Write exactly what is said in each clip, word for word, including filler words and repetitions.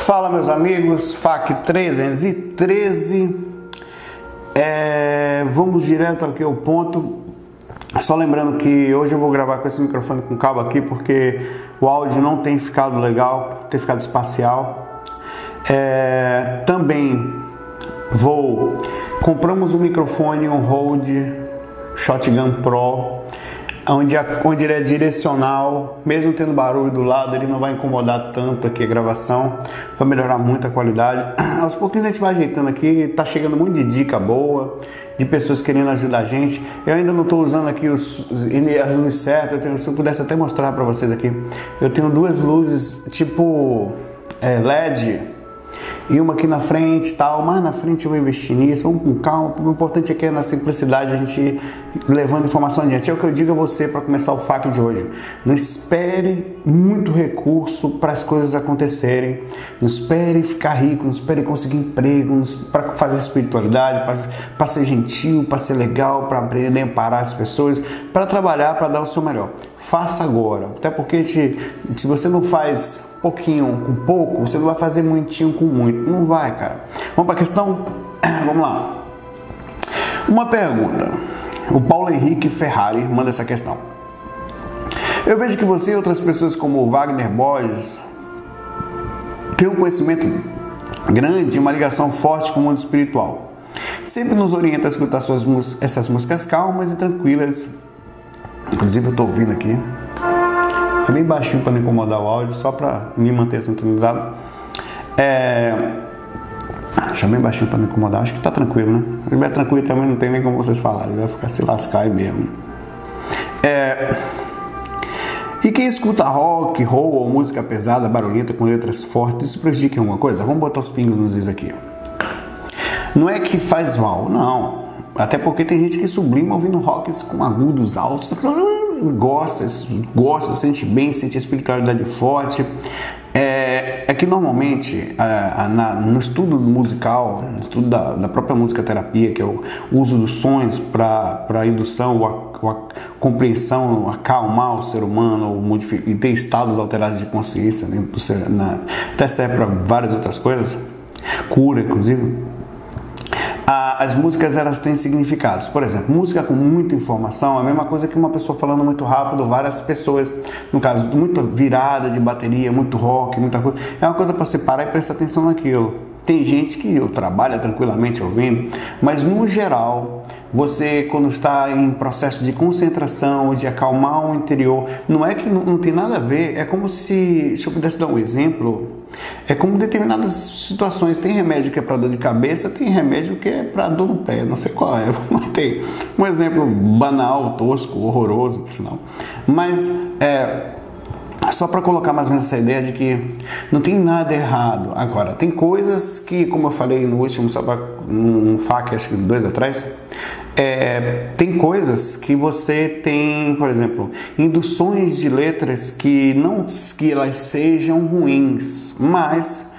Fala, meus amigos, F A Q trezentos e treze, é, vamos direto aqui ao ponto. Só lembrando que hoje eu vou gravar com esse microfone com cabo aqui porque o áudio não tem ficado legal, tem ficado espacial. É, também vou compramos um microfone, um Rode Shotgun Pro, onde, onde ele é direcional, mesmo tendo barulho do lado, ele não vai incomodar tanto aqui a gravação, vai melhorar muito a qualidade. Aos pouquinhos a gente vai ajeitando aqui, tá chegando muito de dica boa, de pessoas querendo ajudar a gente. Eu ainda não estou usando aqui os, os, as luzes certas, eu tenho, se eu pudesse até mostrar para vocês aqui, eu tenho duas luzes tipo é, L E D, e uma aqui na frente e tal, mas na frente eu vou investir nisso, vamos com calma. O importante é que é na simplicidade a gente ir levando informação adiante. É o que eu digo a você para começar o F A Q de hoje. Não espere muito recurso para as coisas acontecerem, não espere ficar rico, não espere conseguir emprego para fazer espiritualidade, para ser gentil, para ser legal, para aprender a amparar as pessoas, para trabalhar, para dar o seu melhor. Faça agora, até porque te, se você não faz pouquinho com pouco, você não vai fazer muitinho com muito, não vai, cara. Vamos para a questão? Vamos lá. Uma pergunta. O Paulo Henrique Ferrari manda essa questão. Eu vejo que você e outras pessoas como o Wagner Borges têm um conhecimento grande e uma ligação forte com o mundo espiritual. Sempre nos orienta a escutar suas, essas músicas calmas e tranquilas. Inclusive eu estou ouvindo aqui. É bem baixinho para não incomodar o áudio, só para me manter sintonizado. É... Deixa bem baixinho para não incomodar, acho que tá tranquilo, né? Se estiver tranquilo também não tem nem como vocês falarem, vai ficar se lascar aí mesmo. É... E quem escuta rock, roll ou música pesada, barulhenta, com letras fortes, isso prejudica em alguma coisa? Vamos botar os pingos nos is aqui. Não é que faz mal, não. Até porque tem gente que sublima ouvindo rocks com agudos altos, gosta, gosta, sente bem, sente a espiritualidade forte. É, é que normalmente é, na, no estudo musical, no estudo da, da própria música terapia, que é o uso dos sons para indução, a, a compreensão, acalmar o ser humano e ter estados alterados de consciência dentro do ser, na, até serve para várias outras coisas, cura inclusive. As músicas, elas têm significados. Por exemplo, música com muita informação é a mesma coisa que uma pessoa falando muito rápido, várias pessoas, no caso, muita virada de bateria, muito rock, muita coisa. É uma coisa para você parar e prestar atenção naquilo. Tem gente que trabalha tranquilamente ouvindo, mas no geral, você quando está em processo de concentração, de acalmar o interior, não é que não, não tem nada a ver, é como se, se eu pudesse dar um exemplo, é como determinadas situações, tem remédio que é para dor de cabeça, tem remédio que é para dor no pé, não sei qual é, mas tem um exemplo banal, tosco, horroroso, por sinal, mas é... só para colocar mais ou menos essa ideia de que não tem nada errado. Agora, tem coisas que, como eu falei no último, só para um F A Q, acho que dois atrás, é, tem coisas que você tem, por exemplo, induções de letras que não que elas sejam ruins, mas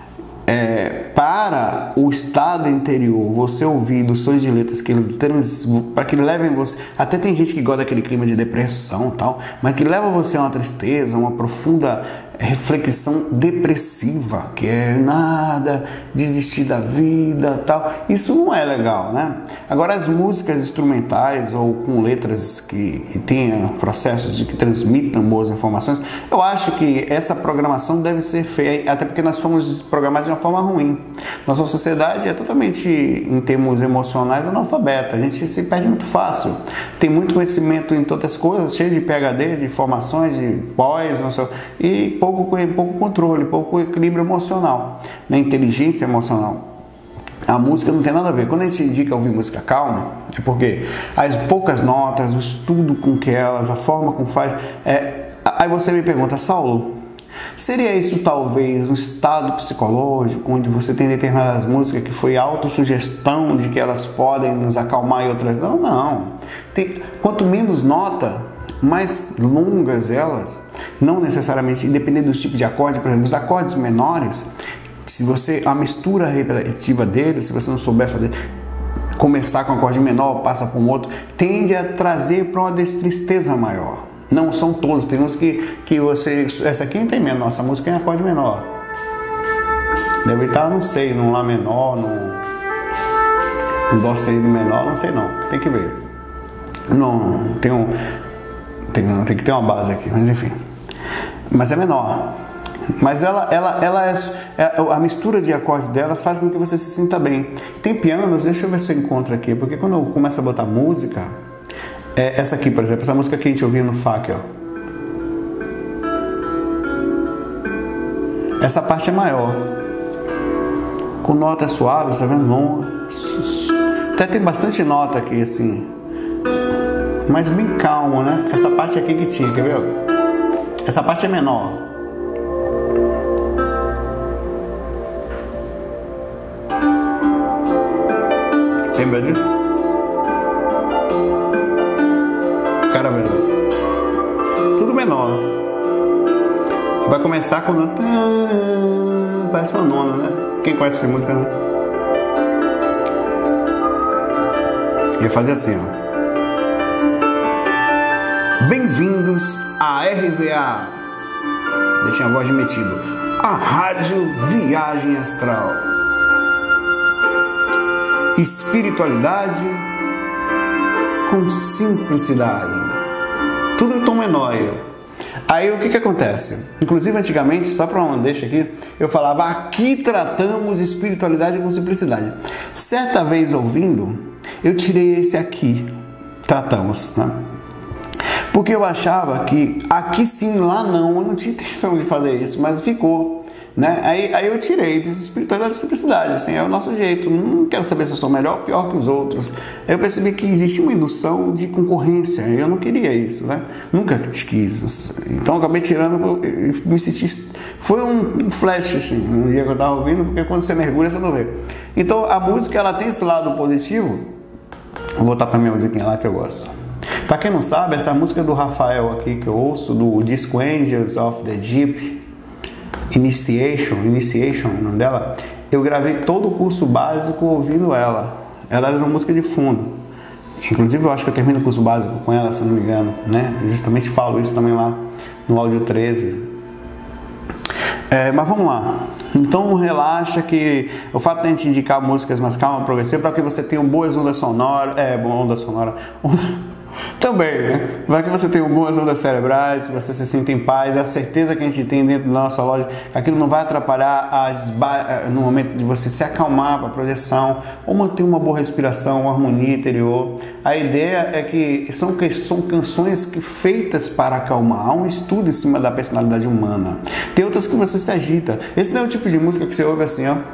é, para o estado interior, você ouvir induções de letras que para que levem você, até tem gente que gosta daquele clima de depressão e tal, mas que leva você a uma tristeza, uma profunda reflexão depressiva, que é nada, desistir da vida tal, isso não é legal, né? Agora as músicas instrumentais ou com letras que, que tenham processos de que transmitam boas informações, eu acho que essa programação deve ser feita, até porque nós fomos programados de uma forma ruim. Nossa sociedade é totalmente, em termos emocionais, analfabeta, a gente se perde muito fácil, tem muito conhecimento em todas as coisas, cheio de P H D, de informações, de pós, não sei, e pouco, pouco controle, pouco equilíbrio emocional, na inteligência emocional. A música não tem nada a ver. Quando a gente indica ouvir música calma, é porque as poucas notas, o estudo com que elas, a forma como faz, é... aí você me pergunta, Saulo, seria isso talvez um estado psicológico onde você tem determinadas músicas que foi autossugestão de que elas podem nos acalmar e outras não? Não. Tem... Quanto menos nota, mais longas elas, não necessariamente, independente do tipo de acorde, por exemplo, os acordes menores, se você, a mistura repetitiva deles, se você não souber fazer, começar com um acorde menor, passa para um outro, tende a trazer para uma tristeza maior. Não são todos, tem uns que, que você, essa aqui não tem menor, essa música é em acorde menor. Deve estar, não sei, num Lá menor, num, num Dó sustenido menor, não sei não. Tem que ver. Não, tem um... Tem, tem que ter uma base aqui, mas enfim. Mas é menor. Mas ela, ela, ela é, é, a mistura de acordes delas faz com que você se sinta bem. Tem pianos, deixa eu ver se eu encontro aqui, porque quando eu começo a botar música, é essa aqui, por exemplo, essa música que a gente ouviu no Fá aqui, ó. Essa parte é maior. Com nota suave, tá vendo? Longa. Até tem bastante nota aqui, assim. Mas bem calmo, né? Essa parte aqui que tinha, quer ver? Essa parte é menor. Lembra disso? Cara, velho. Tudo menor. Vai começar quando... Parece uma nona, né? Quem conhece essa música, né? Ia fazer assim, ó. Bem-vindos à R V A. Deixa a voz metido. A Rádio Viagem Astral. Espiritualidade com simplicidade. Tudo em tom menor. Aí o que que acontece? Inclusive antigamente, só para uma deixa aqui, eu falava: aqui tratamos espiritualidade com simplicidade. Certa vez ouvindo, eu tirei esse aqui, tratamos, né? Porque eu achava que aqui sim, lá não, eu não tinha intenção de fazer isso, mas ficou, né? Aí, aí eu tirei de espiritualidade e simplicidade, assim, é o nosso jeito, não quero saber se eu sou melhor ou pior que os outros. Aí eu percebi que existe uma indução de concorrência, e eu não queria isso, né? Nunca quis, então eu acabei tirando, me senti, foi um flash, assim, um dia que eu estava ouvindo, porque quando você mergulha, você não vê. Então a música, ela tem esse lado positivo. Vou voltar para minha musiquinha lá que eu gosto. Pra quem não sabe, essa música do Rafael aqui que eu ouço, do disco Angels of the Deep, Initiation, Initiation, o nome dela, eu gravei todo o curso básico ouvindo ela. Ela era uma música de fundo. Inclusive eu acho que eu termino o curso básico com ela, se não me engano, né? Eu justamente falo isso também lá no áudio treze. É, mas vamos lá. Então relaxa que o fato de a gente indicar músicas mais calmas, progressivas, para que você tenha boas ondas sonoras, é, boa onda sonora, também, né? Para que você tenha boas ondas cerebrais, você se sinta em paz, a certeza que a gente tem dentro da nossa loja, aquilo não vai atrapalhar as ba... no momento de você se acalmar para a projeção, ou manter uma boa respiração, uma harmonia interior. A ideia é que são, são canções que, feitas para acalmar. Há um estudo em cima da personalidade humana. Tem outras que você se agita. Esse não é o tipo de música que você ouve assim, ó.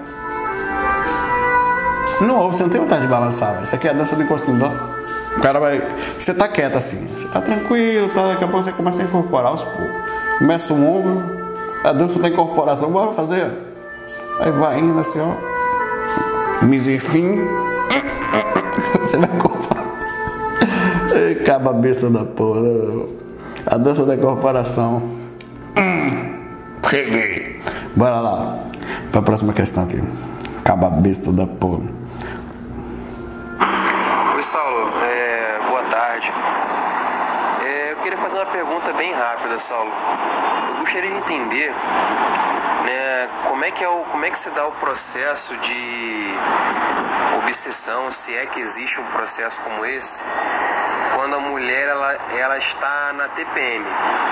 Não ouve, você não tem vontade de balançar. Isso aqui é a dança do encostando. O cara vai... Você tá quieto assim, você tá tranquilo, tá? Daqui a pouco você começa a incorporar aos poucos. Começa o ombro, a dança da incorporação, bora fazer. Aí vai indo assim, ó. Misifim. Você vai incorporar. Acaba a besta da porra. A dança da incorporação. Cheguei. Bora lá. Pra próxima questão aqui. Acaba a besta da porra. Saulo, é, boa tarde. É, eu queria fazer uma pergunta bem rápida, Saulo. Eu gostaria de entender, né, como é que é o, como é que se dá o processo de obsessão, se é que existe um processo como esse, quando a mulher ela, ela está na T P M.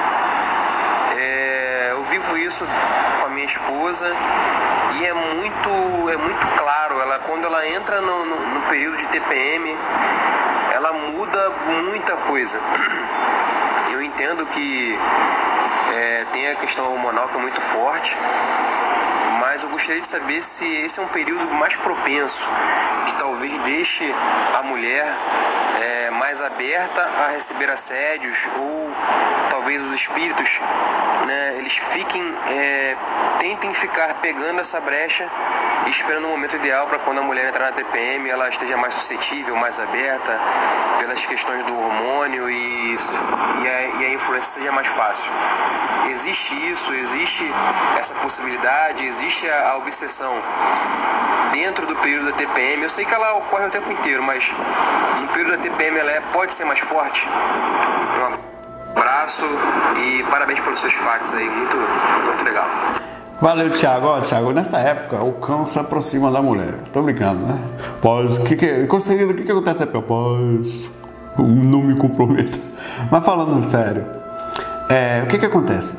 É, eu vivo isso com a minha esposa e é muito, é muito claro, ela, quando ela entra no, no, no período de T P M, ela muda muita coisa. Eu entendo que é, tem a questão hormonal que é muito forte, mas eu gostaria de saber se esse é um período mais propenso, que talvez deixe a mulher é, mais aberta a receber assédios, ou talvez os espíritos, né, eles fiquem, é, tentem ficar pegando essa brecha e esperando o momento ideal para quando a mulher entrar na T P M ela esteja mais suscetível, mais aberta, pelas questões do hormônio e, e, a, e a influência seja mais fácil. Existe isso, existe essa possibilidade, existe a, a obsessão dentro do período da T P M. Eu sei que ela ocorre o tempo inteiro, mas no período da T P M ela é, pode ser mais forte. Um abraço e parabéns pelos seus fatos aí, muito, muito legal. Valeu, Thiago. Ó, Thiago, nessa época o cão se aproxima da mulher. Tô brincando, né? Pode. O que que. Conselheiro, o que que acontece aí? Pode. Não me comprometa. Mas falando sério, é, o que que acontece?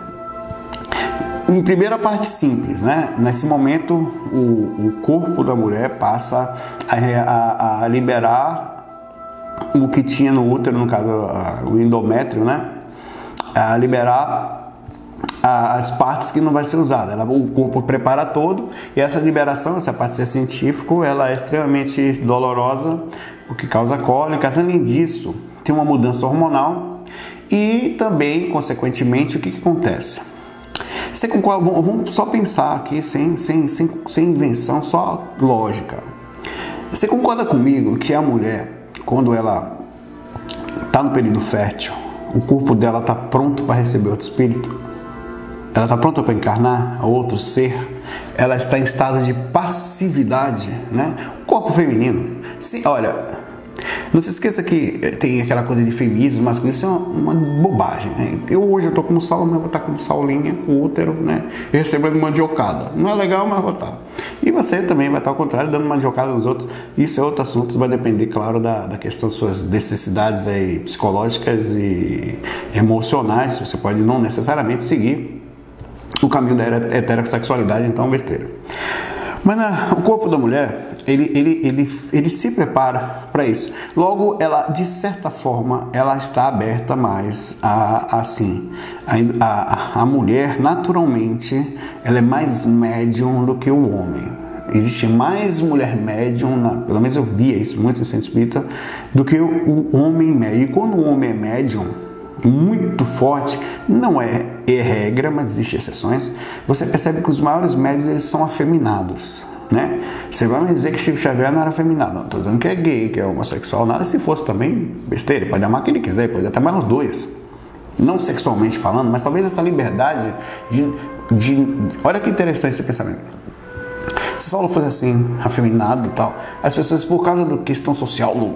Em primeira parte simples, né? Nesse momento, o, o corpo da mulher passa a, a, a liberar o que tinha no útero, no caso, a, o endométrio, né? A liberar a, as partes que não vai ser usada. Ela, o corpo prepara todo e essa liberação, essa parte ser científico, ela é extremamente dolorosa, o que causa cólicas. Além disso, tem uma mudança hormonal e também, consequentemente, o que, que acontece? Você concorda? Vamos só pensar aqui, sem, sem, sem, sem invenção, só lógica. Você concorda comigo que a mulher, quando ela está no período fértil, o corpo dela está pronto para receber outro espírito? Ela está pronta para encarnar outro ser? Ela está em estado de passividade, né? O corpo feminino, se, olha... Não se esqueça que tem aquela coisa de feminismo, mas isso é uma, uma bobagem, né? Eu hoje eu tô como Saulo, mas vou estar como Saulinha, com útero, né? E recebendo mandiocada. Não é legal, mas vou estar. E você também vai estar ao contrário, dando mandiocada nos outros. Isso é outro assunto, vai depender, claro, da, da questão das suas necessidades aí, psicológicas e emocionais. Você pode não necessariamente seguir o caminho da heterossexualidade, então besteira. Mas na, o corpo da mulher, ele, ele, ele, ele se prepara para isso. Logo, ela, de certa forma, ela está aberta mais a, a assim, a, a, a mulher, naturalmente, ela é mais médium do que o homem. Existe mais mulher médium, na, pelo menos eu via isso muito no centro espírita, do que o, o homem médium. E quando o homem é médium, muito forte, não é, é regra, mas existem exceções, você percebe que os maiores médios eles são afeminados, né? Você vai me dizer que Chico Xavier não era afeminado? Não, estou dizendo que é gay, que é homossexual, nada. Se fosse também besteira, pode amar quem ele quiser, pode até mais os dois, não sexualmente falando, mas talvez essa liberdade de, de... Olha que interessante esse pensamento. Se Saulo fosse assim, afeminado e tal, as pessoas, por causa da questão social, do...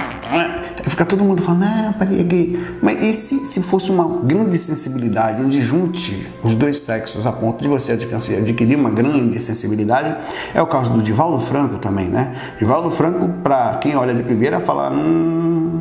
fica todo mundo falando, ah, pai é gay. Mas e se, se fosse uma grande sensibilidade, onde junte os dois sexos a ponto de você adquirir uma grande sensibilidade? É o caso do Divaldo Franco também, né? Divaldo Franco, para quem olha de primeira, fala, hum,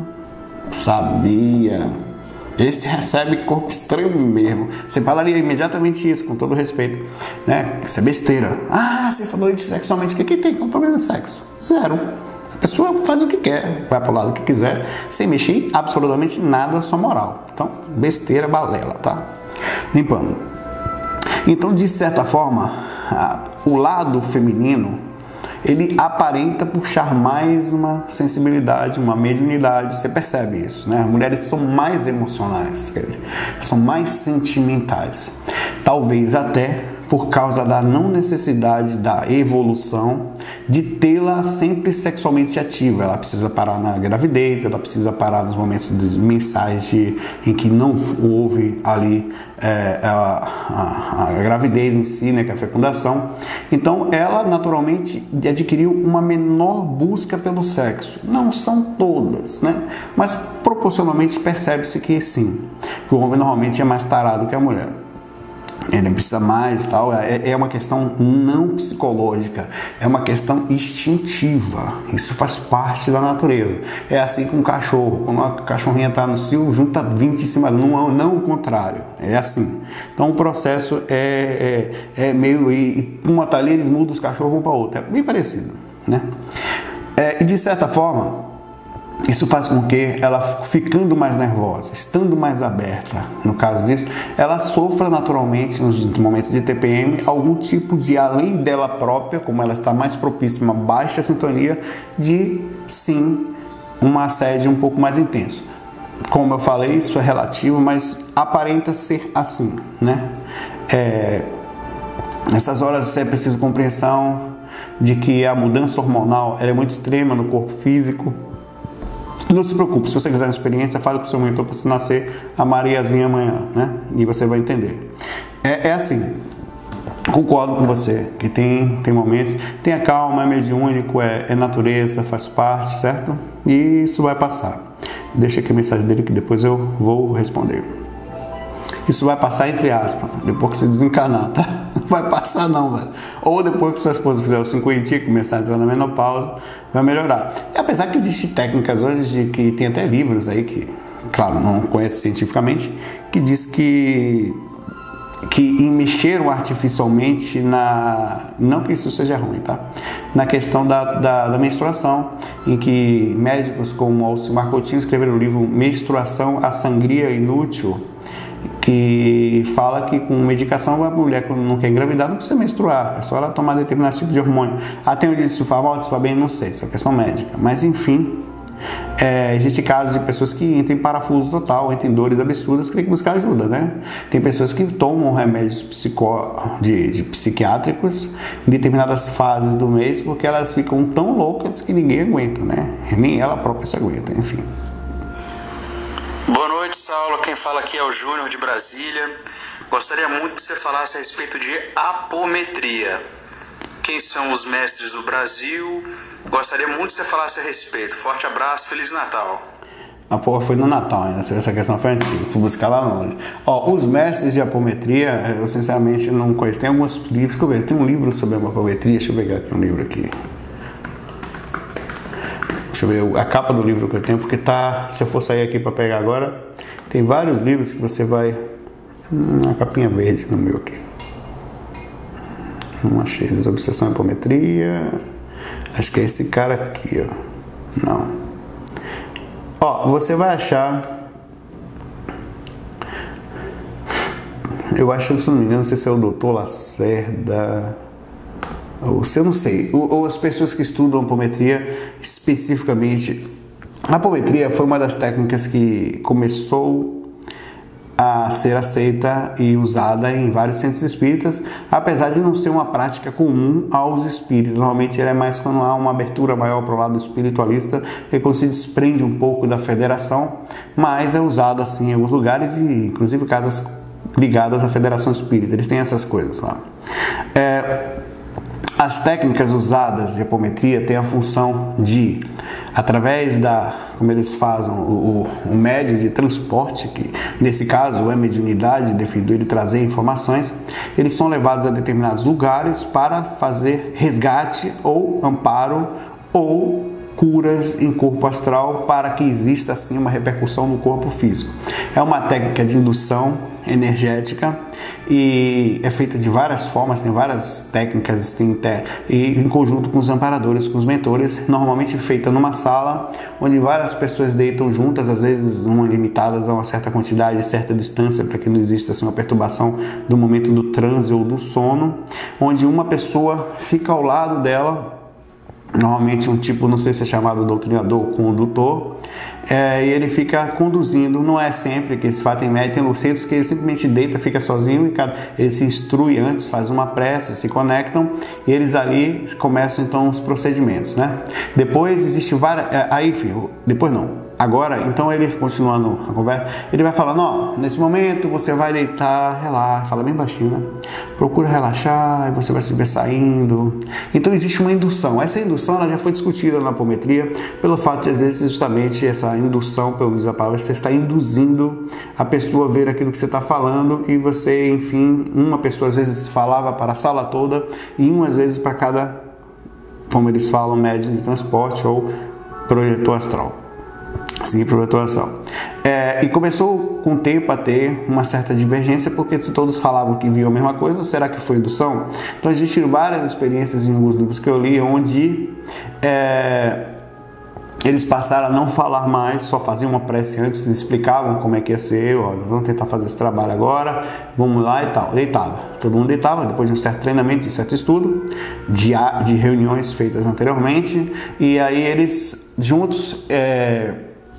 sabia. Esse recebe corpo estranho mesmo. Você falaria imediatamente isso, com todo respeito, né? Isso é besteira. Ah, você falou isso sexualmente. O que, que tem? Qual o problema do sexo? Zero. A pessoa faz o que quer, vai para o lado que quiser, sem mexer absolutamente nada à sua moral. Então, besteira, balela, tá? Limpando. Então, de certa forma, a, o lado feminino, ele aparenta puxar mais uma sensibilidade, uma mediunidade. Você percebe isso, né? As mulheres são mais emocionais, são mais sentimentais. Talvez até por causa da não necessidade da evolução de tê-la sempre sexualmente ativa. Ela precisa parar na gravidez, ela precisa parar nos momentos de mensais de, em que não houve ali é, a, a, a gravidez em si, né, que é a fecundação. Então ela naturalmente adquiriu uma menor busca pelo sexo. Não são todas, né? Mas proporcionalmente percebe-se que sim, que o homem normalmente é mais tarado que a mulher. Ele precisa mais, tal. É, é uma questão não psicológica, é uma questão instintiva. Isso faz parte da natureza. É assim com um cachorro. Quando uma cachorrinha está no cio, junta vinte em cima, não, não o contrário. É assim. Então o processo é, é, é meio. E uma tá ali, eles mudam os cachorros um para outro. É bem parecido, né? É, e de certa forma, isso faz com que ela, ficando mais nervosa, estando mais aberta, no caso disso, ela sofra naturalmente, nos momentos de T P M, algum tipo de, além dela própria, como ela está mais propícia a uma baixa sintonia, de, sim, um assédio um pouco mais intenso. Como eu falei, isso é relativo, mas aparenta ser assim, né? É, nessas horas é preciso compreensão de que a mudança hormonal ela é muito extrema no corpo físico. Não se preocupe, se você quiser uma experiência, fale com o seu mentor para você nascer a Mariazinha amanhã, né? E você vai entender. É, é assim, concordo com você, que tem, tem momentos, tenha calma, é mediúnico, é, é natureza, faz parte, certo? E isso vai passar. Deixa aqui a mensagem dele que depois eu vou responder. Isso vai passar entre aspas, depois que você desencarnar, tá? vai passar não, velho. Ou depois que sua esposa fizer os cinquenta e começar a entrar na menopausa, vai melhorar. E apesar que existem técnicas hoje de que tem até livros aí que, claro, não conheço cientificamente, que diz que que mexeram artificialmente na... não que isso seja ruim, tá? Na questão da, da, da menstruação, em que médicos como Alcimar Coutinho escreveram o livro Menstruação, a Sangria Inútil, que fala que com medicação a mulher, quando não quer engravidar, não precisa menstruar, é só ela tomar determinado tipo de hormônio. Até onde isso faz mal, isso faz bem, não sei, isso é questão médica. Mas enfim, é, existe casos de pessoas que entram em parafuso total, entram em dores absurdas, que tem que buscar ajuda, né? Tem pessoas que tomam remédios psico, de, de psiquiátricos em determinadas fases do mês, porque elas ficam tão loucas que ninguém aguenta, né? Nem ela própria se aguenta, enfim. Boa noite, Saulo. Quem fala aqui é o Júnior de Brasília. Gostaria muito que você falasse a respeito de apometria. Quem são os mestres do Brasil? Gostaria muito que você falasse a respeito. Forte abraço, Feliz Natal. A porra foi no Natal ainda, essa questão foi antiga, fui buscar lá longe. Ó, os mestres de apometria, eu sinceramente não conheço. Tem alguns livros que eu vejo. Tem um livro sobre apometria, deixa eu pegar aqui um livro aqui. Deixa eu ver a capa do livro que eu tenho, porque tá, se eu for sair aqui para pegar agora, tem vários livros que você vai... Hum, uma capinha verde no meu aqui. Não achei. Desobsessão e apometria. Acho que é esse cara aqui, ó. Não. Ó, você vai achar... Eu acho, se não me engano, não sei se é o doutor Lacerda... Ou se eu não sei. Ou, ou as pessoas que estudam apometria especificamente... A apometria foi uma das técnicas que começou a ser aceita e usada em vários centros espíritas, apesar de não ser uma prática comum aos espíritos. Normalmente ela é mais quando há uma abertura maior para o lado espiritualista, que quando se desprende um pouco da federação, mas é usada assim em alguns lugares, e inclusive casas ligadas à Federação Espírita, eles têm essas coisas lá. É, as técnicas usadas de apometria têm a função de, através da, como eles fazem, o, o médio de transporte, que nesse caso é mediunidade, devido a ele trazer informações, eles são levados a determinados lugares para fazer resgate ou amparo ou curas em corpo astral, para que exista assim uma repercussão no corpo físico. É uma técnica de indução energética e é feita de várias formas, tem várias técnicas, tem até, e em conjunto com os amparadores, com os mentores, normalmente feita numa sala onde várias pessoas deitam juntas, às vezes uma limitadas a uma certa quantidade, certa distância, para que não exista assim, uma perturbação do momento do transe ou do sono, onde uma pessoa fica ao lado dela, normalmente um tipo, não sei se é chamado doutrinador ou condutor, é, e ele fica conduzindo. Não é sempre que eles fazem média, tem centros que ele simplesmente deita, fica sozinho, e cada, ele se instrui antes, faz uma prece, se conectam, e eles ali começam então os procedimentos, né? Depois existe várias, aí enfim, depois não. Agora, então ele, continuando a conversa, ele vai falando, ó, nesse momento você vai deitar, relaxa, fala bem baixinho, né? Procura relaxar, e você vai se ver saindo. Então existe uma indução. Essa indução ela já foi discutida na apometria, pelo fato de, às vezes, justamente essa indução, pelo menos a palavra, você está induzindo a pessoa a ver aquilo que você está falando, e você, enfim, uma pessoa às vezes falava para a sala toda, e uma às vezes para cada, como eles falam, médio de transporte ou projetor astral. Assim, projeturação. É, e começou com o tempo a ter uma certa divergência, porque se todos falavam que viam a mesma coisa, ou será que foi indução? Então existiram várias experiências em alguns livros que eu li, onde é, eles passaram a não falar mais, só faziam uma prece antes, explicavam como é que ia ser, ó, vamos tentar fazer esse trabalho agora, vamos lá e tal. Deitava, todo mundo deitava, depois de um certo treinamento, de certo estudo, de, de reuniões feitas anteriormente, e aí eles juntos é,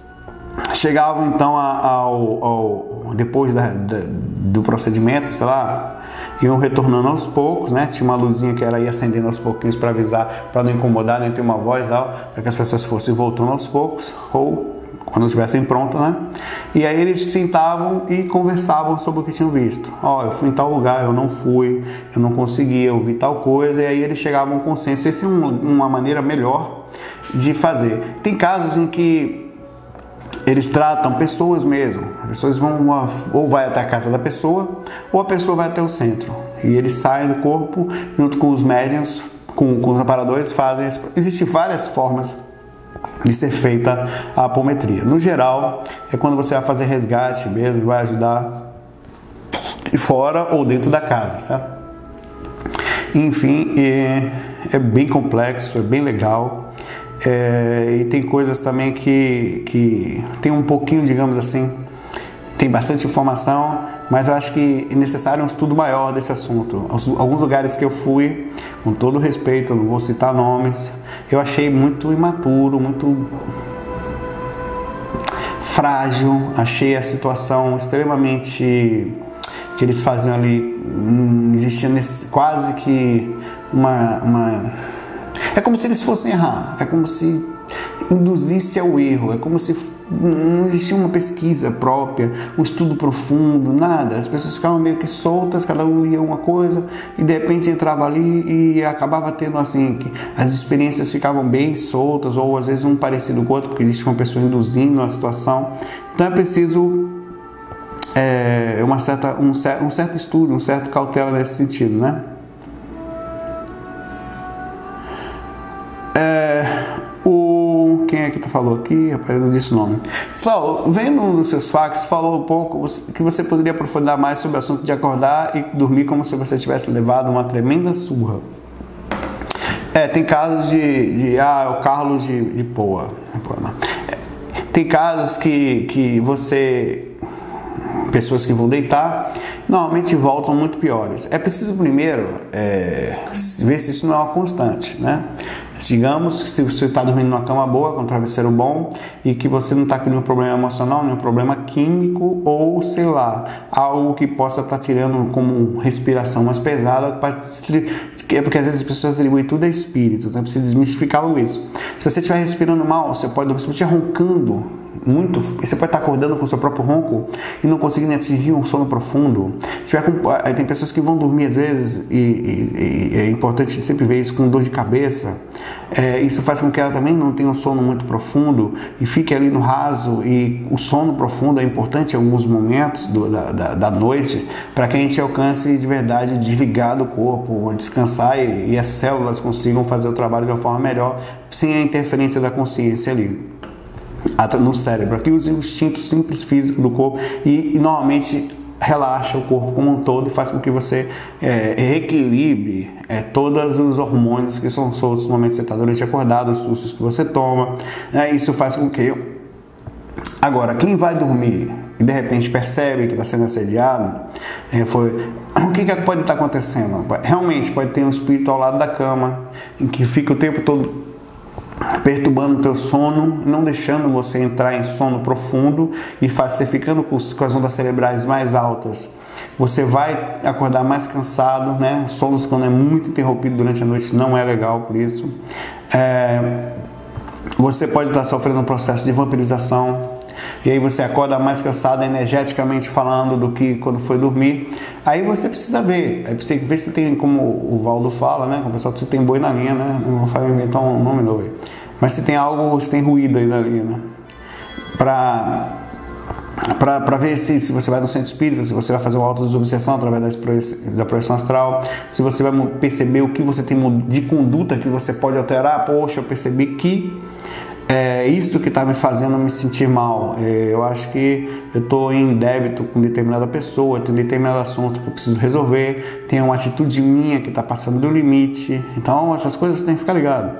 chegavam então ao, ao depois da, da, do procedimento, sei lá, iam retornando aos poucos, né? Tinha uma luzinha que ela ia acendendo aos pouquinhos para avisar, para não incomodar, nem ter uma voz, para que as pessoas fossem voltando aos poucos, ou quando estivessem prontas, né? E aí eles sentavam e conversavam sobre o que tinham visto. Ó, oh, eu fui em tal lugar, eu não fui, eu não consegui, eu vi tal coisa, e aí eles chegavam a um consenso. Essa é uma, uma maneira melhor de fazer. Tem casos em que eles tratam pessoas mesmo. As pessoas vão, ou vai até a casa da pessoa, ou a pessoa vai até o centro. e eles saem do corpo junto com os médiuns, com, com os amparadores, fazem. Existem várias formas de ser feita a apometria. No geral, é quando você vai fazer resgate mesmo, vai ajudar fora ou dentro da casa, certo? Enfim, é, é bem complexo, é bem legal. É, e tem coisas também que, que tem um pouquinho, digamos assim, tem bastante informação, mas eu acho que é necessário um estudo maior desse assunto. Alguns lugares que eu fui, com todo respeito, eu não vou citar nomes, eu achei muito imaturo, muito frágil, achei a situação extremamente que eles faziam ali, existia nesse, quase que uma, uma... É como se eles fossem errar, é como se induzisse ao erro, é como se não existia uma pesquisa própria, um estudo profundo, nada. As pessoas ficavam meio que soltas, cada um lia uma coisa e de repente entrava ali e acabava tendo assim, que as experiências ficavam bem soltas ou às vezes um parecido com o outro, porque existe uma pessoa induzindo a situação. Então é preciso é, uma certa, um, um certo estudo, um certo cautela nesse sentido, né? É, o, quem é que falou aqui? Rapaz, eu não disse o nome. Slau, vendo um dos seus fax, falou um pouco que você poderia aprofundar mais sobre o assunto de acordar e dormir como se você tivesse levado uma tremenda surra. É, tem casos de, de ah, o Carlos de, de Poa. É, tem casos que, que você, pessoas que vão deitar, normalmente voltam muito piores. É preciso primeiro é, ver se isso não é uma constante, né? Digamos que se você está dormindo numa cama boa, com um travesseiro bom, e que você não está com nenhum problema emocional, nenhum problema químico, ou sei lá, algo que possa estar tá tirando como respiração mais pesada, é porque às vezes as pessoas atribuem tudo a espírito, então é preciso desmistificar isso. Se você estiver respirando mal, você pode dormir, se você estiver roncando muito, você pode estar acordando com o seu próprio ronco e não conseguindo atingir um sono profundo. Com, tem pessoas que vão dormir às vezes, e, e, e é importante sempre ver isso, com dor de cabeça. É, isso faz com que ela também não tenha um sono muito profundo e fique ali no raso, e o sono profundo é importante em alguns momentos do, da, da, da noite para que a gente alcance de verdade desligar do corpo, descansar e, e as células consigam fazer o trabalho de uma forma melhor sem a interferência da consciência ali no cérebro. Aqui usa o instinto simples físico do corpo e, e normalmente relaxa o corpo como um todo e faz com que você é, reequilibre é, todos os hormônios que são soltos no momento que você está durante acordado, os sustos que você toma. É, isso faz com que... Agora, quem vai dormir e de repente percebe que está sendo assediado, é, foi... o que, que pode estar acontecendo? Realmente pode ter um espírito ao lado da cama, em que fica o tempo todo perturbando o teu sono, não deixando você entrar em sono profundo e faz você ficando com as ondas cerebrais mais altas. Você vai acordar mais cansado, né? Sonos quando é muito interrompido durante a noite não é legal por isso. É... Você pode estar sofrendo um processo de vampirização. E aí você acorda mais cansado energeticamente falando do que quando foi dormir. Aí você precisa ver, aí precisa ver se tem, como o Valdo fala, né? Com o pessoal, se tem boi na linha, né? Não vou inventar um nome novo aí. Mas se tem algo, se tem ruído aí na linha, né? Pra, pra, pra ver se, se você vai no centro espírita, se você vai fazer uma autodesobsessão através da projeção astral, se você vai perceber o que você tem de conduta que você pode alterar. Poxa, eu percebi que é isso que está me fazendo me sentir mal. É, eu acho que eu estou em débito com determinada pessoa, tem um determinado assunto que eu preciso resolver, tem uma atitude minha que está passando do limite. Então essas coisas você tem que ficar ligado,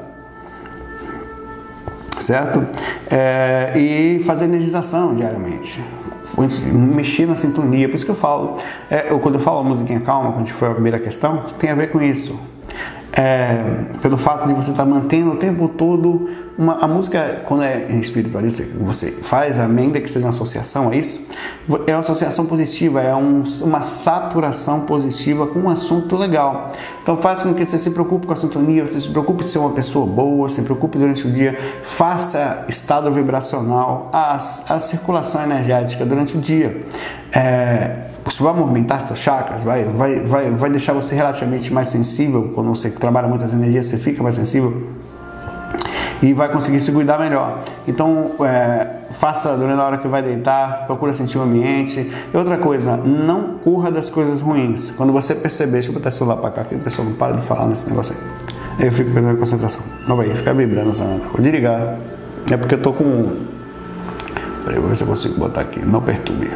certo? É, e fazer energização diariamente, mexer na sintonia. Por isso que eu falo, é, eu, quando eu falo a musiquinha calma, quando foi a primeira questão, tem a ver com isso. É, pelo fato de você estar mantendo o tempo todo uma, a música, quando é espiritualista, você faz a emenda que seja uma associação a isso, é uma associação positiva, é um, uma saturação positiva com um assunto legal. Então faz com que você se preocupe com a sintonia, você se preocupe de ser uma pessoa boa, se preocupe durante o dia, faça estado vibracional, a, a circulação energética durante o dia. É, Você vai movimentar seus chakras, vai, vai, vai, vai deixar você relativamente mais sensível. Quando você trabalha muitas energias, você fica mais sensível e vai conseguir se cuidar melhor. Então, é, faça durante a hora que vai deitar, procura sentir o ambiente. E outra coisa, não corra das coisas ruins. Quando você perceber, deixa eu botar o celular pra cá, que o pessoal não para de falar nesse negócio aí. Eu fico perdendo a concentração. Não vai ficar vibrando essa nada. Vou desligar. É porque eu tô com... Peraí, vou ver se eu consigo botar aqui. Não perturbe.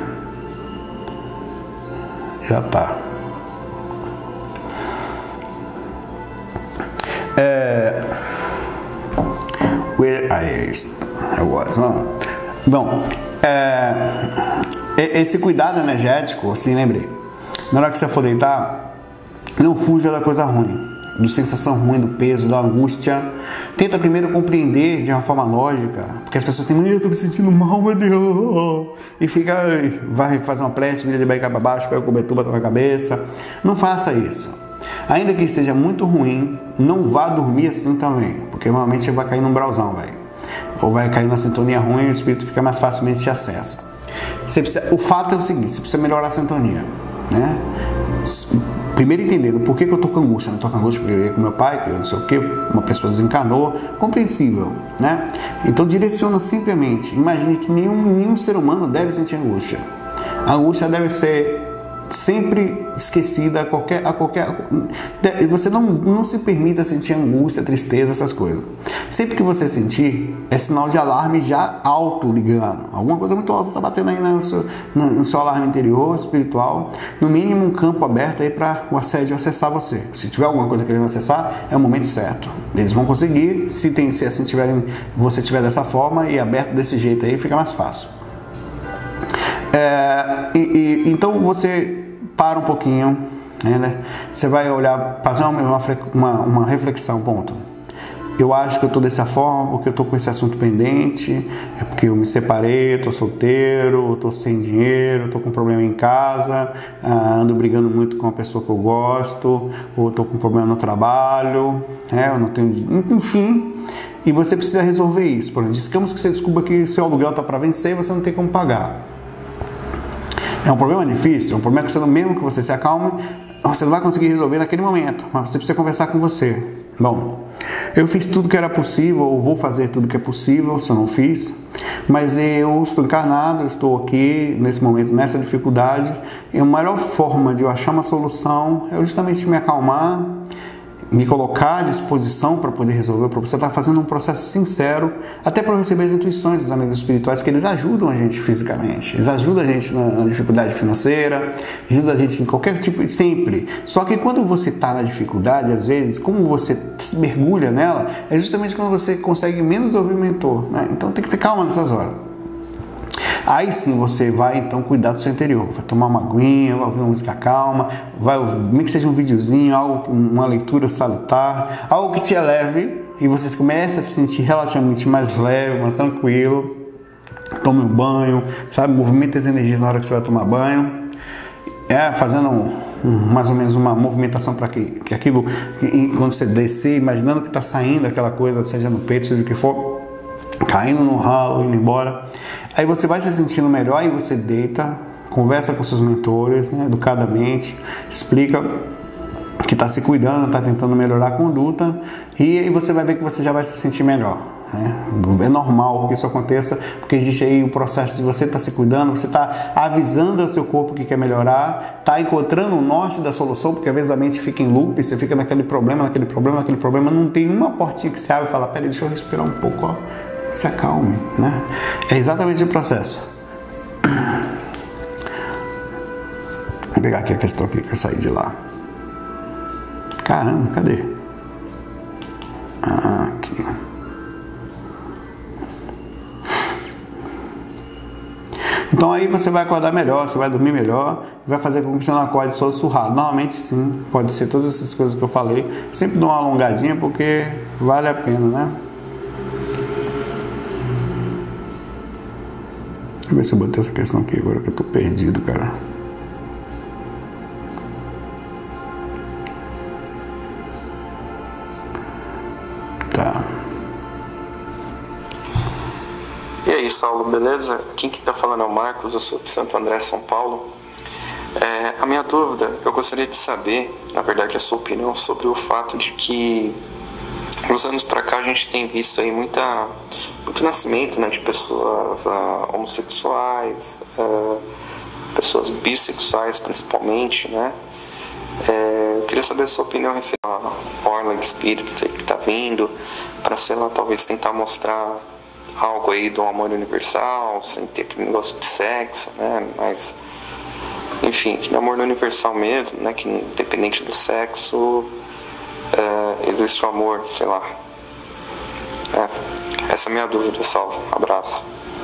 Já tá. É... Where I was. Bom, é... esse cuidado energético, assim, lembrei. Na hora que você for deitar, não fuja da coisa ruim, da sensação ruim, do peso, da angústia. Tenta primeiro compreender de uma forma lógica, porque as pessoas têm, eu tô me sentindo mal, meu Deus, e fica, vai fazer uma prece, vira de barriga para baixo, pega o cobertor, bota na cabeça. Não faça isso. Ainda que esteja muito ruim, não vá dormir assim também, porque normalmente você vai cair num brauzão, velho. Ou vai cair na sintonia ruim e o espírito fica mais facilmente te acessa. Você precisa, o fato é o seguinte, você precisa melhorar a sintonia, né? Primeiro entendendo por que, que eu tô com angústia. Não tô com angústia porque eu ia com meu pai, que eu não sei o que, uma pessoa desencarnou, compreensível, né? Então direciona sempre a mente. Imagine que nenhum, nenhum ser humano deve sentir angústia. A angústia deve ser sempre esquecida a qualquer, a qualquer você não, não se permita sentir angústia, tristeza, essas coisas. Sempre que você sentir, é sinal de alarme já alto ligando, alguma coisa muito alta está batendo aí no seu, no seu alarme interior, espiritual, no mínimo um campo aberto aí para o assédio acessar você. Se tiver alguma coisa querendo acessar, é o momento certo, eles vão conseguir. Se, tem, se assim tiverem, você tiver dessa forma e aberto desse jeito aí, fica mais fácil. É, e, e, então você para um pouquinho, né? Você vai olhar, fazer uma, uma, uma reflexão, ponto. Eu acho que eu estou dessa forma porque eu estou com esse assunto pendente, é porque eu me separei, estou solteiro, estou sem dinheiro, estou com problema em casa, ando brigando muito com uma pessoa que eu gosto, ou estou com problema no trabalho, né? Eu não tenho, enfim. E você precisa resolver isso. Por exemplo, digamos que você descubra que seu aluguel está para vencer e você não tem como pagar. É um problema difícil, é um problema que você, mesmo que você se acalme, você não vai conseguir resolver naquele momento, mas você precisa conversar com você. Bom, eu fiz tudo que era possível, ou vou fazer tudo que é possível, se eu não fiz, mas eu estou encarnado, eu estou aqui, nesse momento, nessa dificuldade, e a melhor forma de eu achar uma solução é justamente me acalmar, me colocar à disposição para poder resolver o problema. Você está fazendo um processo sincero, até para receber as intuições dos amigos espirituais, que eles ajudam a gente fisicamente, eles ajudam a gente na, na dificuldade financeira, ajudam a gente em qualquer tipo, sempre. Só que quando você está na dificuldade, às vezes, como você se mergulha nela, é justamente quando você consegue menos ouvir o mentor, né? Então tem que ter calma nessas horas. Aí sim você vai então cuidar do seu interior, vai tomar uma aguinha, vai ouvir uma música calma, vai ouvir, nem que seja um videozinho, algo, uma leitura salutar, algo que te eleve e você começa a se sentir relativamente mais leve, mais tranquilo. Tome um banho, sabe, movimenta as energias na hora que você vai tomar banho, é, fazendo um, um, mais ou menos uma movimentação para que, que aquilo, quando você descer, imaginando que está saindo aquela coisa, seja no peito, seja o que for, caindo no ralo, indo embora. Aí você vai se sentindo melhor e você deita, conversa com seus mentores, né, educadamente, explica que está se cuidando, está tentando melhorar a conduta e aí você vai ver que você já vai se sentir melhor. Né? É normal que isso aconteça, porque existe aí o processo de você estar tá se cuidando, você está avisando ao seu corpo que quer melhorar, está encontrando o norte da solução, porque às vezes a mente fica em loop, você fica naquele problema, naquele problema, naquele problema, não tem uma portinha que se abre e fala, peraí, deixa eu respirar um pouco, ó. Se acalme, né? É exatamente o processo. Vou pegar aqui a questão aqui que eu saí de lá. Caramba, cadê? Ah, aqui. Então aí você vai acordar melhor, você vai dormir melhor, vai fazer com que você não acorde todo surrado. Normalmente sim, pode ser todas essas coisas que eu falei. Sempre dou uma alongadinha porque vale a pena, né? Deixa eu ver se eu botei essa questão aqui agora que eu tô perdido, cara. Tá. E aí, Saulo, beleza? Quem que tá falando é o Marcos, eu sou de Santo André, São Paulo. É, a minha dúvida, eu gostaria de saber, na verdade, a sua opinião sobre o fato de que, nos anos pra cá, a gente tem visto aí muita muito nascimento, né, de pessoas uh, homossexuais, uh, pessoas bissexuais principalmente, né? É, eu queria saber a sua opinião referente à orla de espíritos aí que está vindo, para, sei lá, talvez tentar mostrar algo aí do amor universal, sem ter aquele negócio de sexo, né? Mas, enfim, que no amor universal mesmo, né? Que independente do sexo, é, existe o amor, sei lá. É, essa é a minha dúvida, Saulo. Abraço.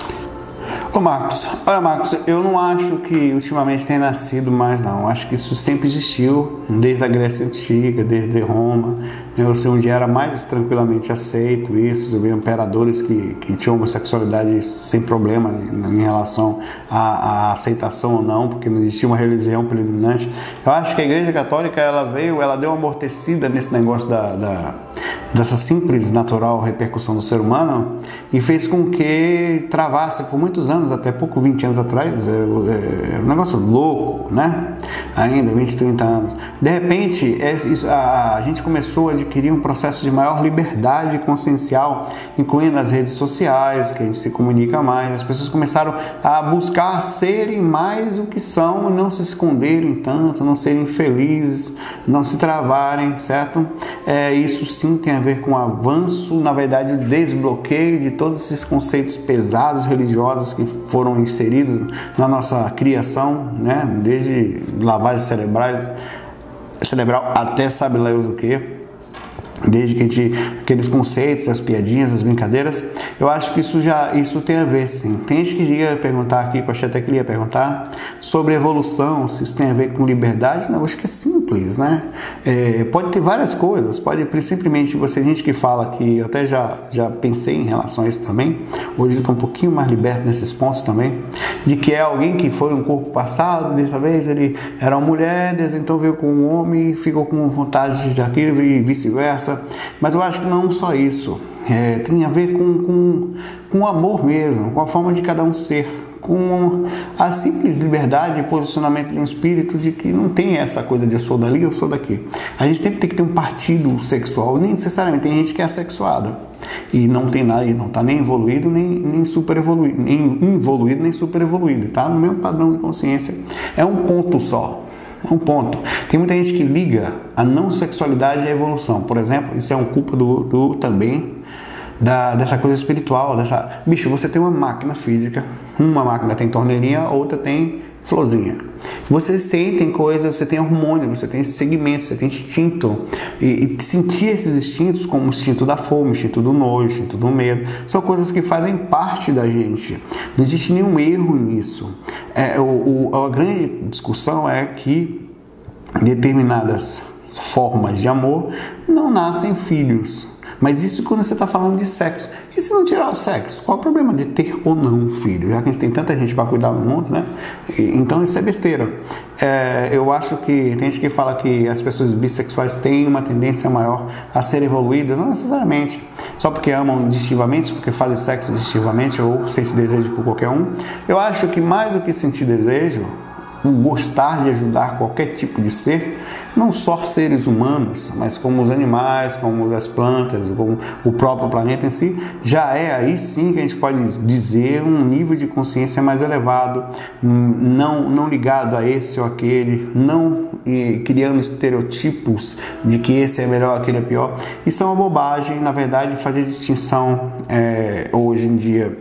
Ô Marcos, olha Marcos, eu não acho que ultimamente tenha nascido mais não, acho que isso sempre existiu, desde a Grécia Antiga, desde Roma, eu sei onde era mais tranquilamente aceito isso, você vê imperadores que, que tinham homossexualidade sem problema em, em relação à, à aceitação ou não, porque não existia uma religião predominante. Eu acho que a Igreja Católica, ela veio, ela deu uma amortecida nesse negócio da, da, dessa simples, natural repercussão do ser humano e fez com que travasse por muitos anos, até pouco, vinte anos atrás, é, é, é um negócio louco, né? Ainda, vinte, trinta anos. De repente, é, isso, a, a gente começou a adquirir um processo de maior liberdade consciencial, incluindo as redes sociais, que a gente se comunica mais, as pessoas começaram a buscar serem mais o que são, não se esconderem tanto, não serem felizes, não se travarem, certo? É, isso sim tem a ver com o avanço, na verdade, o desbloqueio de todos esses conceitos pesados religiosos que foram inseridos na nossa criação, né? Desde lavagem cerebral, cerebral até sabe lá o que, desde que a gente, aqueles conceitos, as piadinhas, as brincadeiras, eu acho que isso já isso tem a ver sim. Tem gente que ia perguntar aqui, eu achei até que ele ia perguntar sobre evolução, se isso tem a ver com liberdade. Não, eu acho que é simples, né? É, pode ter várias coisas, pode simplesmente você, gente que fala que eu até já, já pensei em relação a isso também, hoje eu estou um pouquinho mais liberto nesses pontos também, de que é alguém que foi um corpo passado, dessa vez ele era uma mulher, desde então veio com um homem e ficou com vontade daquilo e vice-versa. Mas eu acho que não só isso, é, tem a ver com, com, com o amor mesmo, com a forma de cada um ser, com a simples liberdade e posicionamento de um espírito de que não tem essa coisa de eu sou dali, eu sou daqui. A gente sempre tem que ter um partido sexual, nem necessariamente, tem gente que é assexuada e não tem nada, e não está nem evoluído, nem, nem super evoluído, nem involuído, nem super evoluído, tá no mesmo padrão de consciência, é um ponto só. Um ponto. Tem muita gente que liga a não sexualidade à evolução. Por exemplo, isso é uma culpa do, do também da, dessa coisa espiritual, dessa... Bicho, você tem uma máquina física, uma máquina tem torneirinha, outra tem florzinha. Você sente coisas, você tem hormônio, você tem segmento, você tem instinto. E, e sentir esses instintos, como o instinto da fome, o instinto do nojo, o instinto do medo, são coisas que fazem parte da gente. Não existe nenhum erro nisso. É, o, o, a grande discussão é que determinadas formas de amor não nascem filhos. Mas isso quando você está falando de sexo. E se não tirar o sexo? Qual é o problema de ter ou não um filho? Já que a gente tem tanta gente para cuidar no mundo, né? E, então isso é besteira. É, eu acho que tem gente que fala que as pessoas bissexuais têm uma tendência maior a serem evoluídas. Não necessariamente. Só porque amam distintivamente, porque fazem sexo distintivamente ou sentem desejo por qualquer um. Eu acho que mais do que sentir desejo, o gostar de ajudar qualquer tipo de ser, não só seres humanos, mas como os animais, como as plantas, como o próprio planeta em si, já é aí sim que a gente pode dizer um nível de consciência mais elevado, não, não ligado a esse ou aquele, não eh, criando estereotipos de que esse é melhor, aquele é pior. Isso é uma bobagem, na verdade, fazer distinção eh, hoje em dia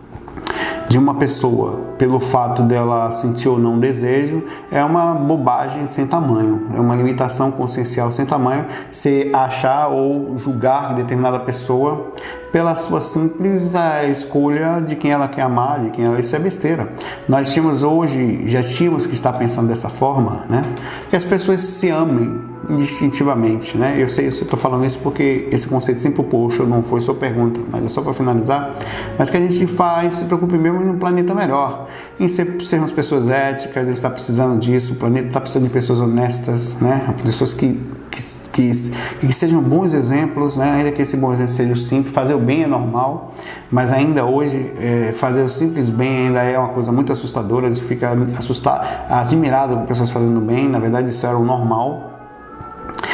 de uma pessoa pelo fato dela sentir ou não desejo é uma bobagem sem tamanho, é uma limitação consciencial sem tamanho se achar ou julgar determinada pessoa pela sua simples a escolha de quem ela quer amar, de quem ela... Isso é besteira. Nós tínhamos hoje, já tínhamos que estar pensando dessa forma, né? Que as pessoas se amem indistintivamente, né? Eu sei, eu estou falando isso porque esse conceito sempre puxou, não foi sua pergunta, mas é só para finalizar. Mas que a gente faz, se preocupe mesmo em um planeta melhor, em ser, sermos pessoas éticas, a gente está precisando disso, o planeta está precisando de pessoas honestas, né? Pessoas que, que, que, que sejam bons exemplos, né? Ainda que esse bom exemplo seja simples, fazer o bem é normal, mas ainda hoje é, fazer o simples bem ainda é uma coisa muito assustadora, a gente fica assustado, admirado com pessoas fazendo bem, na verdade isso era o normal.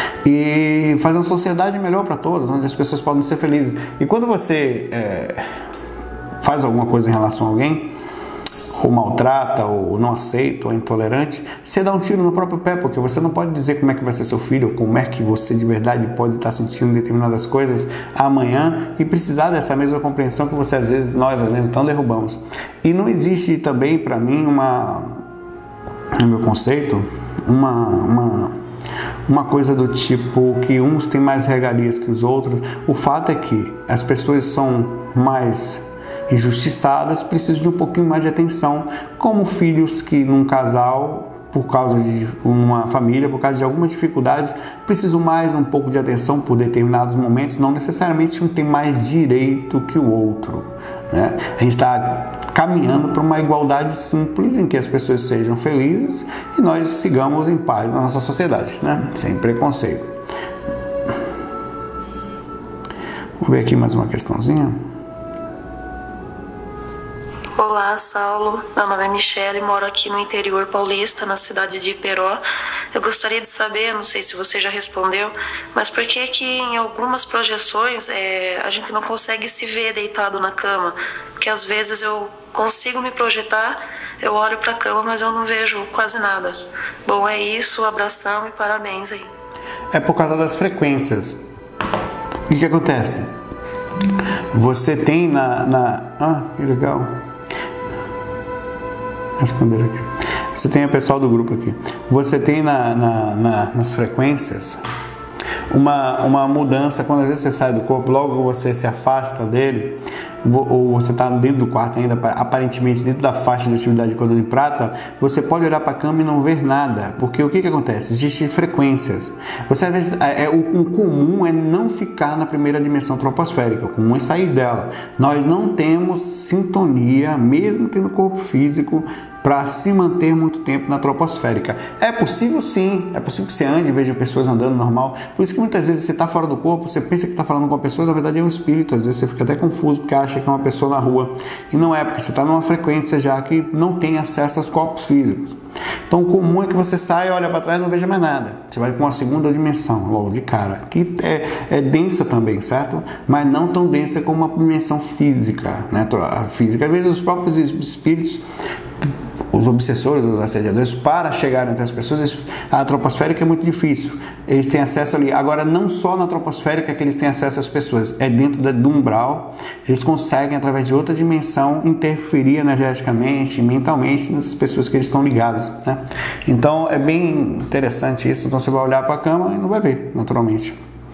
E fazer uma sociedade melhor para todos, onde as pessoas podem ser felizes. E quando você é, faz alguma coisa em relação a alguém, ou maltrata, ou não aceita, ou é intolerante, você dá um tiro no próprio pé, porque você não pode dizer como é que vai ser seu filho, ou como é que você de verdade pode estar sentindo determinadas coisas amanhã e precisar dessa mesma compreensão que você às vezes, nós às vezes, então derrubamos. E não existe também para mim uma, no meu conceito, uma, uma, uma coisa do tipo que uns têm mais regalias que os outros. O fato é que as pessoas são mais injustiçadas, precisam de um pouquinho mais de atenção, como filhos que num casal, por causa de uma família, por causa de algumas dificuldades, precisam mais um pouco de atenção por determinados momentos, não necessariamente um tem mais direito que o outro, né? A gente está caminhando para uma igualdade simples em que as pessoas sejam felizes e nós sigamos em paz na nossa sociedade, né? Sem preconceito. Vamos ver aqui mais uma questãozinha. Olá, Saulo. Meu nome é Michele, moro aqui no interior paulista, na cidade de Iperó. Eu gostaria de saber, não sei se você já respondeu, mas por que que em algumas projeções é, a gente não consegue se ver deitado na cama? Porque às vezes eu consigo me projetar, eu olho para a cama, mas eu não vejo quase nada. Bom, é isso, abração e parabéns aí. É por causa das frequências. O que que acontece? Você tem na... na... Ah, que legal. Responder aqui. Você tem o pessoal do grupo aqui. Você tem na, na, na, nas frequências uma, uma mudança. Quando às vezes você sai do corpo, logo você se afasta dele, ou você está dentro do quarto ainda, aparentemente dentro da faixa de atividade de cordão de prata, você pode olhar para a cama e não ver nada, porque o que que acontece? Existem frequências. Você às vezes, é, o, o comum é não ficar na primeira dimensão troposférica, o comum é sair dela. Nós não temos sintonia, mesmo tendo corpo físico, para se manter muito tempo na troposférica. É possível sim, é possível que você ande e veja pessoas andando normal, por isso que muitas vezes você está fora do corpo, você pensa que está falando com uma pessoa, na verdade é um espírito, às vezes você fica até confuso porque acha que é uma pessoa na rua, e não é, porque você está numa frequência já que não tem acesso aos corpos físicos. Então o comum é que você saia, olha para trás e não veja mais nada, você vai para uma segunda dimensão, logo de cara, que é, é densa também, certo? Mas não tão densa como uma dimensão física, né? A física, às vezes os próprios espíritos, os obsessores, os assediadores, para chegar entre as pessoas, a troposférica é muito difícil. Eles têm acesso ali. Agora, não só na troposférica que eles têm acesso às pessoas, é dentro do umbral. Eles conseguem, através de outra dimensão, interferir energeticamente, mentalmente nas pessoas que eles estão ligados, né? Então, é bem interessante isso. Então, você vai olhar para a cama e não vai ver, naturalmente.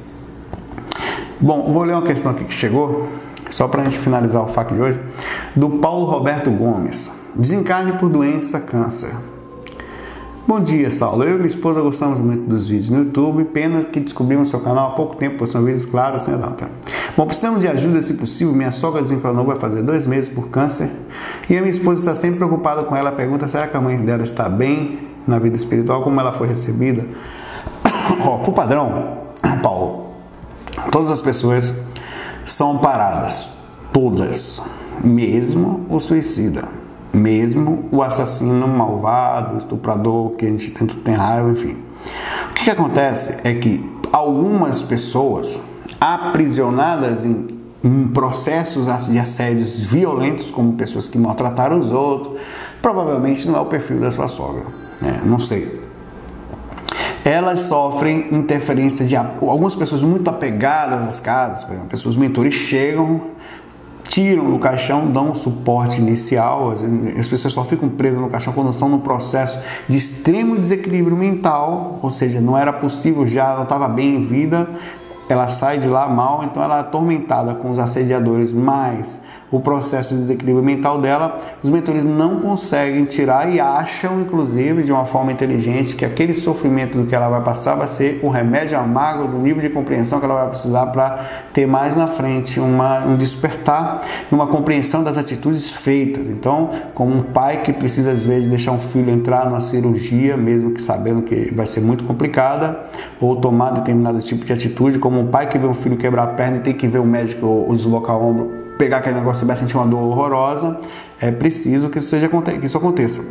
Bom, vou ler uma questão aqui que chegou, só para a gente finalizar o F A Q de hoje, do Paulo Roberto Gomes. Desencarne por doença, câncer. Bom dia, Saulo. Eu e minha esposa gostamos muito dos vídeos no YouTube, pena que descobrimos seu canal há pouco tempo, pois são vídeos claros, sem data. Bom, precisamos de ajuda se possível. Minha sogra desencarnou, vai fazer dois meses por câncer, e a minha esposa está sempre preocupada com ela. Pergunta, será que a mãe dela está bem na vida espiritual, como ela foi recebida? Ó, por padrão, Paulo, todas as pessoas são paradas, todas, mesmo o suicida, mesmo o assassino malvado, estuprador, que a gente tanto tem raiva, enfim. O que que acontece é que algumas pessoas aprisionadas em, em processos de assédios violentos, como pessoas que maltrataram os outros, provavelmente não é o perfil da sua sogra, né? Não sei. Elas sofrem interferência de algumas pessoas muito apegadas às casas, por exemplo, pessoas mentores chegam, tiram no caixão, dão um suporte inicial. As pessoas só ficam presas no caixão quando estão num processo de extremo desequilíbrio mental, ou seja, não era possível, já não estava bem em vida, ela sai de lá mal, então ela é atormentada com os assediadores, mais o processo de desequilíbrio mental dela, os mentores não conseguem tirar e acham, inclusive, de uma forma inteligente, que aquele sofrimento do que ela vai passar vai ser o remédio amargo do nível de compreensão que ela vai precisar para ter mais na frente uma, um despertar, uma compreensão das atitudes feitas. Então, como um pai que precisa, às vezes, deixar um filho entrar numa cirurgia, mesmo que sabendo que vai ser muito complicada, ou tomar determinado tipo de atitude, como um pai que vê um filho quebrar a perna e tem que ver o médico ou deslocar o ombro, pegar aquele negócio e vai sentir uma dor horrorosa, é preciso que isso, seja, que isso aconteça.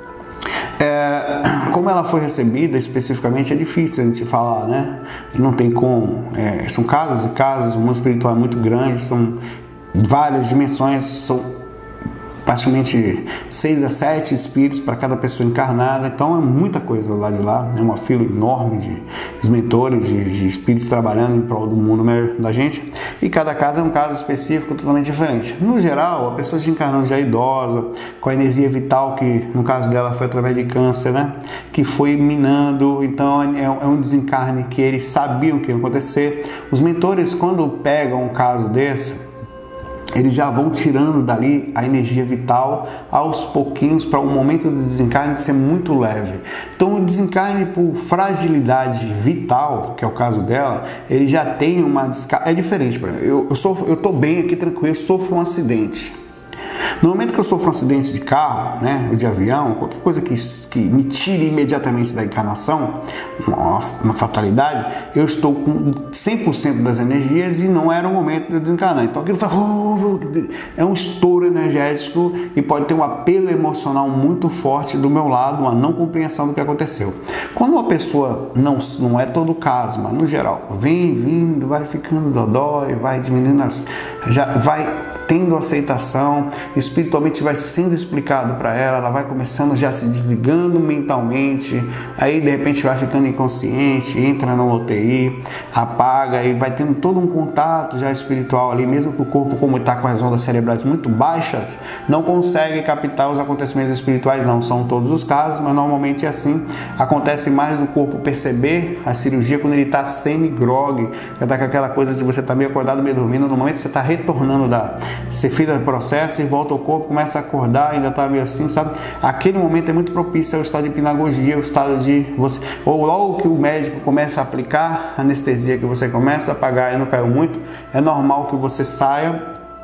É, como ela foi recebida especificamente, é difícil a gente falar, né? Não tem como. É, são casos e casos, o mundo espiritual é muito grande, são várias dimensões, são praticamente seis a sete espíritos para cada pessoa encarnada, então é muita coisa lá de lá, é uma fila enorme de, de mentores, de, de espíritos trabalhando em prol do mundo da gente, e cada caso é um caso específico totalmente diferente. No geral, a pessoa se encarnando já idosa, com a energia vital, que no caso dela foi através de câncer, né, que foi minando, então é, é um desencarne que eles sabiam que ia acontecer. Os mentores, quando pegam um caso desse, eles já vão tirando dali a energia vital aos pouquinhos para o momento do desencarne ser muito leve. Então o desencarne por fragilidade vital, que é o caso dela, ele já tem uma descarga. É diferente para mim. Eu, eu, sofro, eu tô bem aqui tranquilo, sofro um acidente. No momento que eu sofro um acidente de carro, né, ou de avião, qualquer coisa que, que me tire imediatamente da encarnação, uma, uma fatalidade, eu estou com cem por cento das energias e não era o momento de eu desencarnar. Então aquilo faz, é um estouro energético e pode ter um apelo emocional muito forte do meu lado, uma não compreensão do que aconteceu. Quando uma pessoa, não, não é todo caso, mas no geral, vem vindo, vai ficando dodói, vai diminuindo, as, já vai tendo aceitação, espiritualmente vai sendo explicado para ela, ela vai começando já se desligando mentalmente, aí de repente vai ficando inconsciente, entra na U T I, apaga e vai tendo todo um contato já espiritual ali, mesmo que o corpo, como está com as ondas cerebrais muito baixas, não consegue captar os acontecimentos espirituais. Não são todos os casos, mas normalmente é assim. Acontece mais do corpo perceber a cirurgia quando ele está semi-grog, já está com aquela coisa de você estar tá meio acordado, meio dormindo, no momento que você está retornando da você fez o processo e volta ao corpo, começa a acordar, ainda está meio assim, sabe? Aquele momento é muito propício ao estado de hipnagogia, o estado de você, ou logo que o médico começa a aplicar a anestesia, que você começa a apagar e não caiu muito, é normal que você saia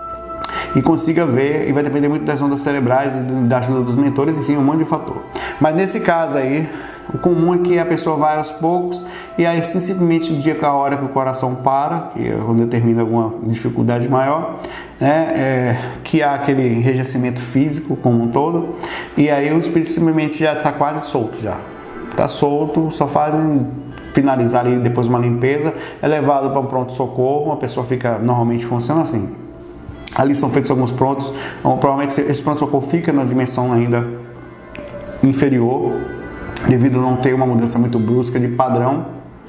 e consiga ver, e vai depender muito das ondas cerebrais e da ajuda dos mentores, enfim, um monte de fator. Mas nesse caso aí, o comum é que a pessoa vai aos poucos e aí simplesmente o dia que a hora que o coração para, que é quando termina alguma dificuldade maior, né, é, que há aquele enrijecimento físico como um todo, e aí o espírito simplesmente já está quase solto, já está solto, só fazem finalizar ali depois uma limpeza, é levado para um pronto-socorro, a pessoa fica, normalmente funciona assim, ali são feitos alguns prontos, então, provavelmente esse pronto-socorro fica na dimensão ainda inferior, devido a não ter uma mudança muito brusca de padrão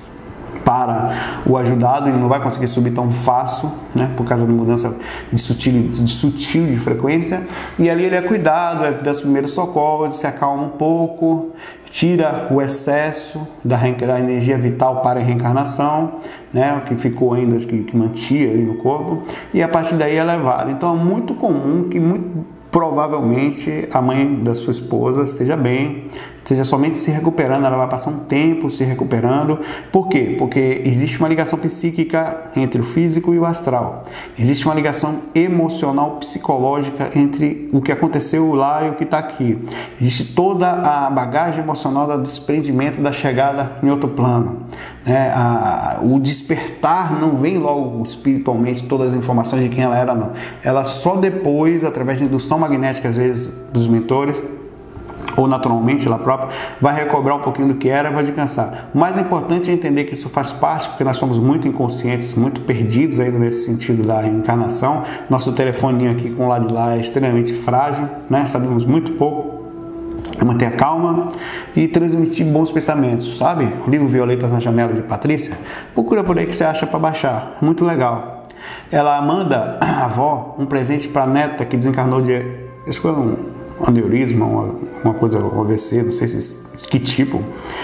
para o ajudado, ele não vai conseguir subir tão fácil, né, por causa da mudança de sutil, de sutil de frequência, e ali ele é cuidado, é dado os primeiros socorros, se acalma um pouco, tira o excesso da, da energia vital para a reencarnação, né, o que ficou ainda, que, que mantinha ali no corpo, e a partir daí é levado. Então é muito comum que muito provavelmente a mãe da sua esposa esteja bem, esteja somente se recuperando, ela vai passar um tempo se recuperando. Por quê? Porque existe uma ligação psíquica entre o físico e o astral. Existe uma ligação emocional, psicológica entre o que aconteceu lá e o que está aqui. Existe toda a bagagem emocional do desprendimento da chegada em outro plano. É, a, o despertar não vem logo espiritualmente todas as informações de quem ela era, não. Ela só depois, através de indução magnética, às vezes, dos mentores, ou naturalmente ela própria, vai recobrar um pouquinho do que era e vai descansar. O mais importante é entender que isso faz parte, porque nós somos muito inconscientes, muito perdidos ainda nesse sentido da encarnação. Nosso telefoninho aqui com o lado de lá é extremamente frágil, né? Sabemos muito pouco. Manter a calma e transmitir bons pensamentos, sabe? O livro Violetas na Janela, de Patrícia, procura por aí que você acha para baixar, muito legal. Ela manda a avó um presente para a neta que desencarnou de, acho que foi um aneurisma, uma, uma coisa, um A V C, não sei se, que tipo.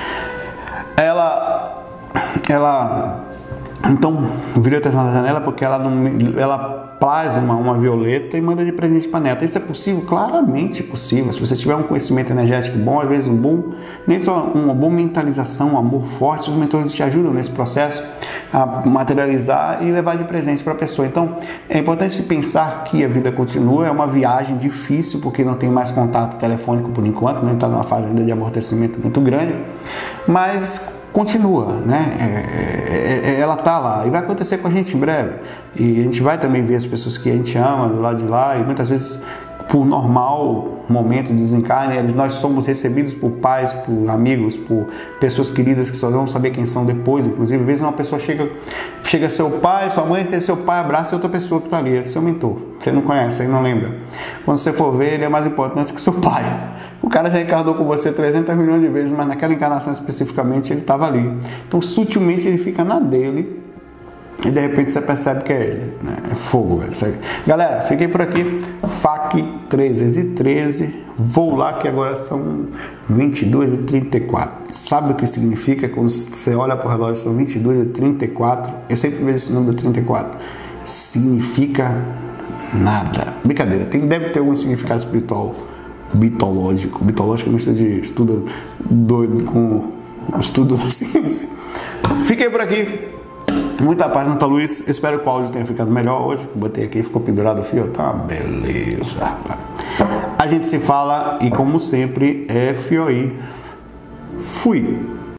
Ela, ela, então, Violetas na Janela, porque ela não, ela plasma uma violeta e manda de presente para a neta. Isso é possível? Claramente possível. Se você tiver um conhecimento energético bom, às vezes um bom, nem só uma boa mentalização, um amor forte, os mentores te ajudam nesse processo a materializar e levar de presente para a pessoa. Então, é importante pensar que a vida continua, é uma viagem difícil, porque não tem mais contato telefônico por enquanto, né? Está numa fase ainda de amortecimento muito grande, mas continua, né? É, é, é, ela tá lá e vai acontecer com a gente em breve, e a gente vai também ver as pessoas que a gente ama do lado de lá, e muitas vezes por normal momento de desencarne, eles, nós somos recebidos por pais, por amigos, por pessoas queridas que só vão saber quem são depois. Inclusive, às vezes uma pessoa chega, chega seu pai, sua mãe, seu pai abraça outra pessoa que está ali, é seu mentor. Você não conhece, aí não lembra. Quando você for ver, ele é mais importante que seu pai. O cara já encarnou com você trezentos milhões de vezes, mas naquela encarnação especificamente ele estava ali. Então, sutilmente ele fica na dele. E de repente você percebe que é ele, né? É fogo, velho. Galera, fiquei por aqui. F A Q treze e treze. Vou lá que agora são vinte e duas e trinta e quatro. Sabe o que significa quando você olha para o relógio? São vinte e duas e trinta e quatro. Eu sempre vejo esse número trinta e quatro. Significa nada. Brincadeira, tem, deve ter algum significado espiritual bitológico. Bitológico é um estudo de estudo doido com estudo da ciência. Fiquei por aqui. Muita paz, Nota Luiz. Espero que o áudio tenha ficado melhor hoje. Botei aqui, ficou pendurado o fio. Tá uma beleza. A gente se fala e, como sempre, F O I. Fui.